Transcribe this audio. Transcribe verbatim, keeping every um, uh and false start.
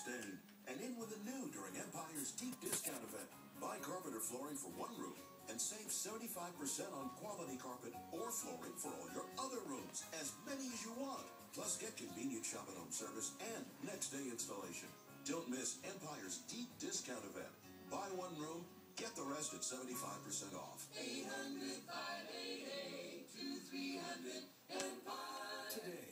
stain. And in with the new during Empire's deep discount event. Buy carpet or flooring for one room and save seventy-five percent on quality carpet or flooring for all your other rooms, as many as you want. Plus, get convenient shop at home service and next day installation. Don't miss Empire's deep discount event. Buy one room, get the rest at seventy-five percent off. eight hundred, five eight eight, two three hundred, Empire. Today.